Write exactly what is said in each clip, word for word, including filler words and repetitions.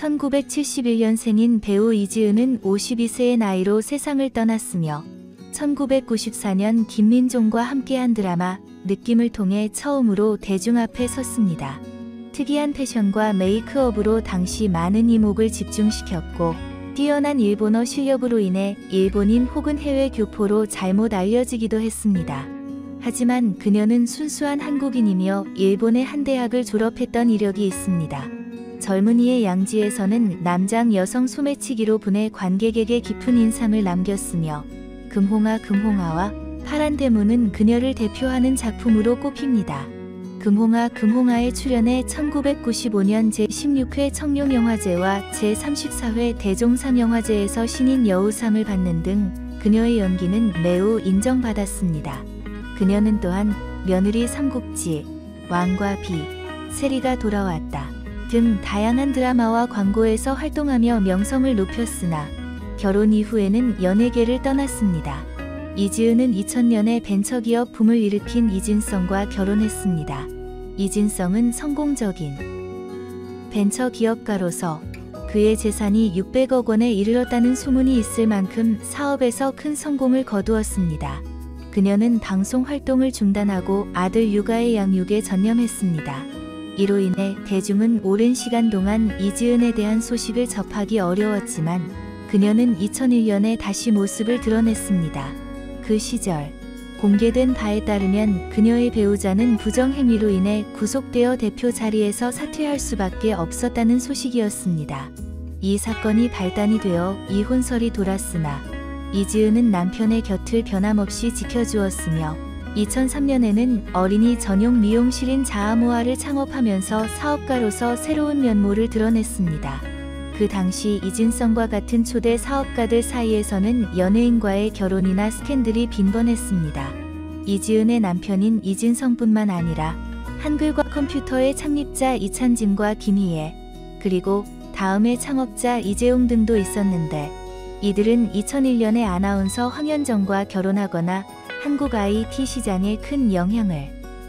천구백칠십일 년생인 배우 이지은은 오십이 세의 나이로 세상을 떠났으며 천구백구십사 년 김민종과 함께한 드라마 느낌을 통해 처음으로 대중 앞에 섰습니다. 특이한 패션과 메이크업으로 당시 많은 이목을 집중시켰고 뛰어난 일본어 실력으로 인해 일본인 혹은 해외 교포로 잘못 알려지기도 했습니다. 하지만 그녀는 순수한 한국인이며 일본의 한 대학을 졸업했던 이력이 있습니다. 젊은이의 양지에서는 남장 여성 소매치기로 분해 관객에게 깊은 인상을 남겼으며 금홍아 금홍아와 파란 대문은 그녀를 대표하는 작품으로 꼽힙니다. 금홍아 금홍아에 출연해 천구백구십오 년 제십육 회 청룡영화제와 제삼십사 회 대종상영화제에서 신인 여우상을 받는 등 그녀의 연기는 매우 인정받았습니다. 그녀는 또한 며느리 삼국지, 왕과 비, 세리가 돌아왔다 등 다양한 드라마와 광고에서 활동하며 명성을 높였으나 결혼 이후에는 연예계를 떠났습니다. 이지은은 이천 년에 벤처기업 붐을 일으킨 이진성과 결혼했습니다. 이진성은 성공적인 벤처기업가로서 그의 재산이 육백억 원에 이르렀다는 소문이 있을 만큼 사업에서 큰 성공을 거두었습니다. 그녀는 방송 활동을 중단하고 아들 육아의 양육에 전념했습니다. 이로 인해 대중은 오랜 시간 동안 이지은에 대한 소식을 접하기 어려웠지만 그녀는 이천일 년에 다시 모습을 드러냈습니다. 그 시절 공개된 바에 따르면 그녀의 배우자는 부정행위로 인해 구속되어 대표 자리에서 사퇴할 수밖에 없었다는 소식이었습니다. 이 사건이 발단이 되어 이혼설이 돌았으나 이지은은 남편의 곁을 변함없이 지켜주었으며 이천삼 년에는 어린이 전용 미용실인 자아모아를 창업하면서 사업가로서 새로운 면모를 드러냈습니다. 그 당시 이진성과 같은 초대 사업가들 사이에서는 연예인과의 결혼이나 스캔들이 빈번했습니다. 이지은의 남편인 이진성뿐만 아니라 한글과 컴퓨터의 창립자 이찬진과 김희애, 그리고 다음의 창업자 이재용 등도 있었는데 이들은 이천일 년에 아나운서 황현정과 결혼하거나 한국 아이티 시장에 큰 영향을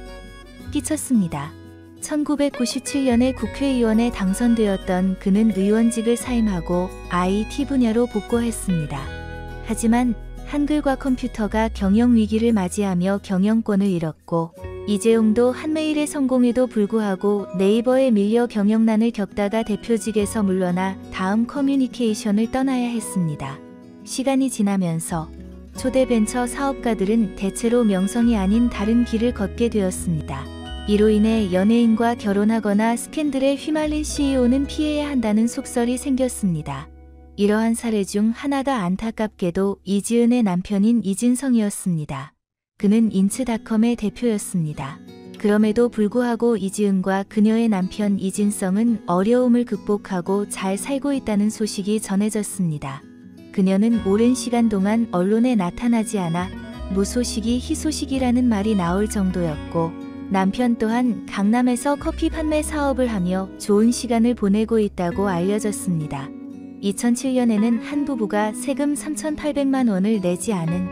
끼쳤습니다. 천구백구십칠 년에 국회의원에 당선되었던 그는 의원직을 사임하고 아이티 분야로 복고했습니다. 하지만 한글과 컴퓨터가 경영위기를 맞이하며 경영권을 잃었고 이재용도 한메일의 성공에도 불구하고 네이버에 밀려 경영난을 겪다가 대표직에서 물러나 다음 커뮤니케이션을 떠나야 했습니다. 시간이 지나면서 초대 벤처 사업가들은 대체로 명성이 아닌 다른 길을 걷게 되었습니다. 이로 인해 연예인과 결혼하거나 스캔들에 휘말린 씨이오는 피해야 한다는 속설이 생겼습니다. 이러한 사례 중 하나가 안타깝게도 이지은의 남편인 이진성이었습니다. 그는 인츠닷컴의 대표였습니다. 그럼에도 불구하고 이지은과 그녀의 남편 이진성은 어려움을 극복하고 잘 살고 있다는 소식이 전해졌습니다. 그녀는 오랜 시간 동안 언론에 나타나지 않아 무소식이 희소식이라는 말이 나올 정도였고 남편 또한 강남에서 커피 판매 사업을 하며 좋은 시간을 보내고 있다고 알려졌습니다. 이천칠 년에는 한 부부가 세금 삼천팔백만 원을 내지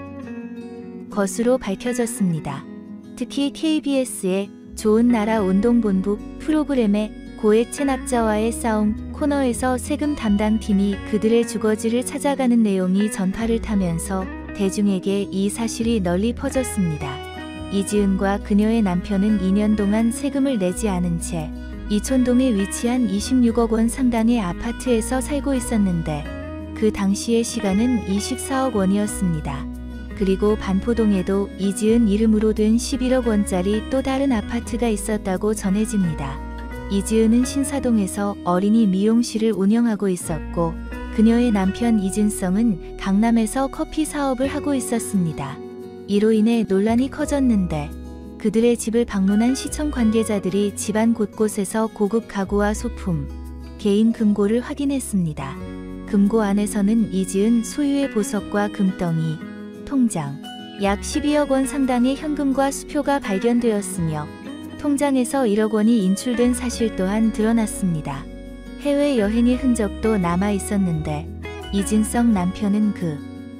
않은 것으로 밝혀졌습니다. 특히 케이비에스의 좋은 나라 운동본부 프로그램의 고액 체납자와의 싸움 코너에서 세금 담당팀이 그들의 주거지를 찾아가는 내용이 전파를 타면서 대중에게 이 사실이 널리 퍼졌습니다. 이지은과 그녀의 남편은 이 년 동안 세금을 내지 않은 채 이촌동에 위치한 이십육억 원 상당의 아파트에서 살고 있었는데 그 당시의 시가는 이십사억 원이었습니다. 그리고 반포동에도 이지은 이름으로 된 십일억 원짜리 또 다른 아파트가 있었다고 전해집니다. 이지은은 신사동에서 어린이 미용실을 운영하고 있었고 그녀의 남편 이진성은 강남에서 커피 사업을 하고 있었습니다. 이로 인해 논란이 커졌는데 그들의 집을 방문한 시청 관계자들이 집안 곳곳에서 고급 가구와 소품, 개인 금고를 확인했습니다. 금고 안에서는 이지은 소유의 보석과 금덩이, 통장, 약 십이억 원 상당의 현금과 수표가 발견되었으며 통장에서 일억 원이 인출된 사실 또한 드러났습니다. 해외여행의 흔적도 남아 있었는데 이진성 남편은 그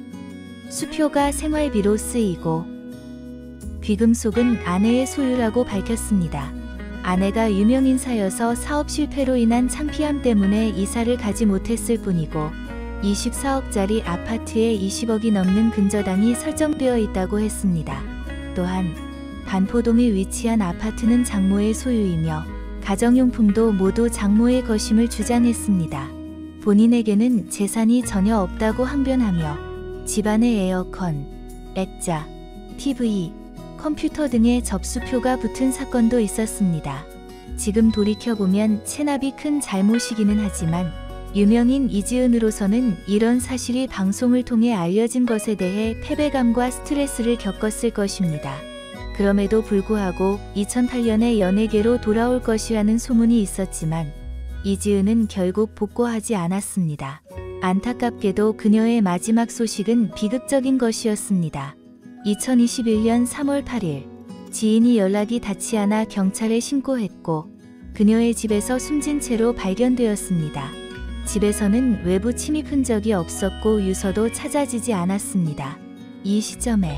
수표가 생활비로 쓰이고 귀금속은 아내의 소유라고 밝혔습니다. 아내가 유명인사여서 사업 실패로 인한 창피함 때문에 이사를 가지 못했을 뿐이고 이십사억짜리 아파트에 이십억이 넘는 근저당이 설정되어 있다고 했습니다. 또한 반포동에 위치한 아파트는 장모의 소유이며 가정용품도 모두 장모의 것임을 주장했습니다. 본인에게는 재산이 전혀 없다고 항변하며 집안에 에어컨, 액자, 티비, 컴퓨터 등의 접수표가 붙은 사건도 있었습니다. 지금 돌이켜보면 체납이 큰 잘못이기는 하지만 유명인 이지은으로서는 이런 사실이 방송을 통해 알려진 것에 대해 패배감과 스트레스를 겪었을 것입니다. 그럼에도 불구하고 이천팔년에 연예계로 돌아올 것이라는 소문이 있었지만 이지은은 결국 복구하지 않았습니다. 안타깝게도 그녀의 마지막 소식은 비극적인 것이었습니다. 이천이십일년 삼월 팔일 지인이 연락이 닿지 않아 경찰에 신고했고 그녀의 집에서 숨진 채로 발견되었습니다. 집에서는 외부 침입 흔적이 없었고 유서도 찾아지지 않았습니다. 이 시점에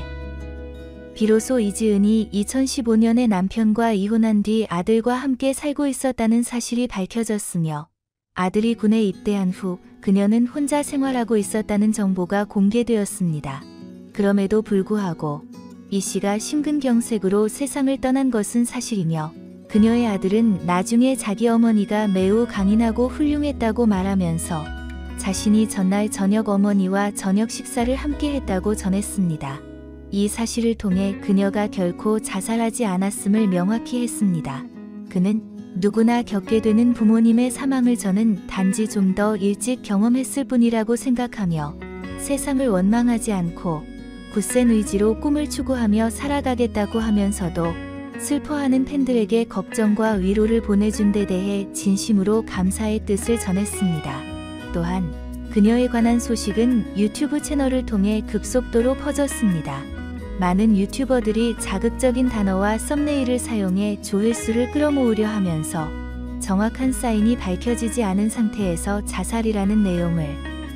비로소 이지은이 이천십오년에 남편과 이혼한 뒤 아들과 함께 살고 있었다는 사실이 밝혀졌으며 아들이 군에 입대한 후 그녀는 혼자 생활하고 있었다는 정보가 공개되었습니다. 그럼에도 불구하고 이 씨가 심근경색으로 세상을 떠난 것은 사실이며 그녀의 아들은 나중에 자기 어머니가 매우 강인하고 훌륭했다고 말하면서 자신이 전날 저녁 어머니와 저녁 식사를 함께 했다고 전했습니다. 이 사실을 통해 그녀가 결코 자살하지 않았음을 명확히 했습니다. 그는 누구나 겪게 되는 부모님의 사망을 저는 단지 좀 더 일찍 경험했을 뿐이라고 생각하며 세상을 원망하지 않고 굳센 의지로 꿈을 추구하며 살아가겠다고 하면서도 슬퍼하는 팬들에게 걱정과 위로를 보내준 데 대해 진심으로 감사의 뜻을 전했습니다. 또한 그녀에 관한 소식은 유튜브 채널을 통해 급속도로 퍼졌습니다. 많은 유튜버들이 자극적인 단어와 썸네일을 사용해 조회수를 끌어모으려 하면서 정확한 사인이 밝혀지지 않은 상태에서 자살이라는 내용을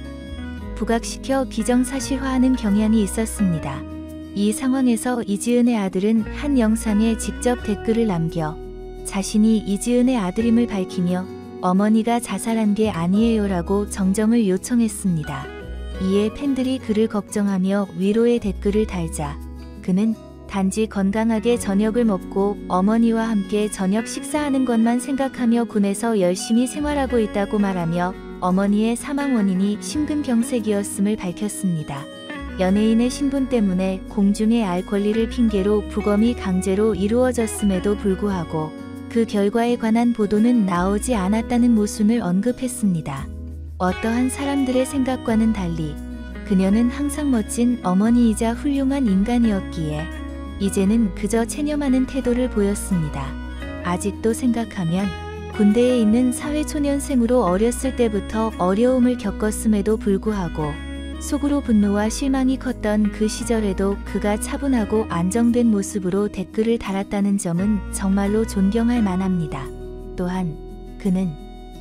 부각시켜 기정사실화하는 경향이 있었습니다. 이 상황에서 이지은의 아들은 한 영상에 직접 댓글을 남겨 자신이 이지은의 아들임을 밝히며 어머니가 자살한 게 아니에요 라고 정정을 요청했습니다. 이에 팬들이 그를 걱정하며 위로의 댓글을 달자 그는 단지 건강하게 저녁을 먹고 어머니와 함께 저녁 식사하는 것만 생각하며 군에서 열심히 생활하고 있다고 말하며 어머니의 사망 원인이 심근경색이었음을 밝혔습니다. 연예인의 신분 때문에 공중에 알 권리를 핑계로 부검이 강제로 이루어졌음에도 불구하고 그 결과에 관한 보도는 나오지 않았다는 모순을 언급했습니다. 어떠한 사람들의 생각과는 달리 그녀는 항상 멋진 어머니이자 훌륭한 인간이었기에 이제는 그저 체념하는 태도를 보였습니다. 아직도 생각하면 군대에 있는 사회초년생으로 어렸을 때부터 어려움을 겪었음에도 불구하고 속으로 분노와 실망이 컸던 그 시절에도 그가 차분하고 안정된 모습으로 댓글을 달았다는 점은 정말로 존경할 만합니다. 또한 그는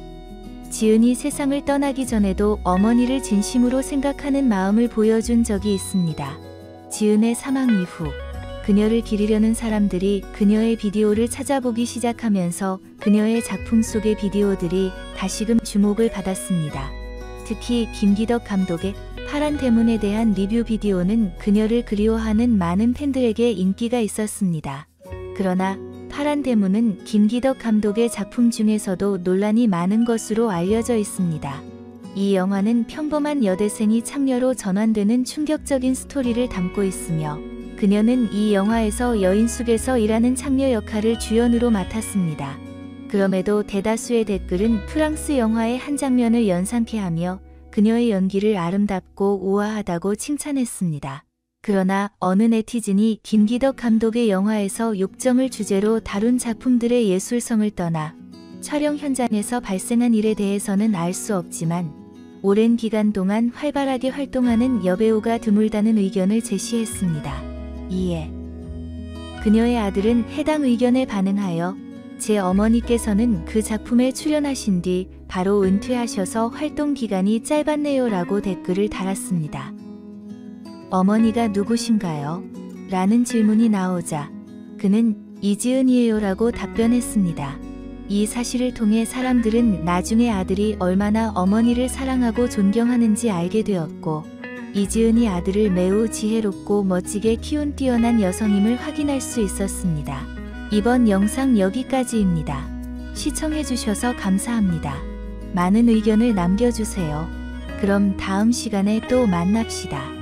지은이 세상을 떠나기 전에도 어머니를 진심으로 생각하는 마음을 보여준 적이 있습니다. 지은의 사망 이후 그녀를 기리려는 사람들이 그녀의 비디오를 찾아보기 시작하면서 그녀의 작품 속의 비디오들이 다시금 주목을 받았습니다. 특히 김기덕 감독의 파란 대문에 대한 리뷰 비디오는 그녀를 그리워하는 많은 팬들에게 인기가 있었습니다. 그러나 파란 대문은 김기덕 감독의 작품 중에서도 논란이 많은 것으로 알려져 있습니다. 이 영화는 평범한 여대생이 창녀로 전환되는 충격적인 스토리를 담고 있으며 그녀는 이 영화에서 여인숙에서 일하는 창녀 역할을 주연으로 맡았습니다. 그럼에도 대다수의 댓글은 프랑스 영화의 한 장면을 연상케 하며 그녀의 연기를 아름답고 우아하다고 칭찬했습니다. 그러나 어느 네티즌이 김기덕 감독의 영화에서 욕정을 주제로 다룬 작품들의 예술성을 떠나 촬영 현장에서 발생한 일에 대해서는 알 수 없지만 오랜 기간 동안 활발하게 활동하는 여배우가 드물다는 의견을 제시했습니다. 이에 그녀의 아들은 해당 의견에 반응하여 제 어머니께서는 그 작품에 출연하신 뒤 바로 은퇴하셔서 활동 기간이 짧았네요 라고 댓글을 달았습니다. 어머니가 누구신가요? 라는 질문이 나오자 그는 이지은이에요라고 답변했습니다. 이 사실을 통해 사람들은 나중에 아들이 얼마나 어머니를 사랑하고 존경하는지 알게 되었고, 이지은이 아들을 매우 지혜롭고 멋지게 키운 뛰어난 여성임을 확인할 수 있었습니다. 이번 영상 여기까지입니다. 시청해주셔서 감사합니다. 많은 의견을 남겨주세요. 그럼 다음 시간에 또 만납시다.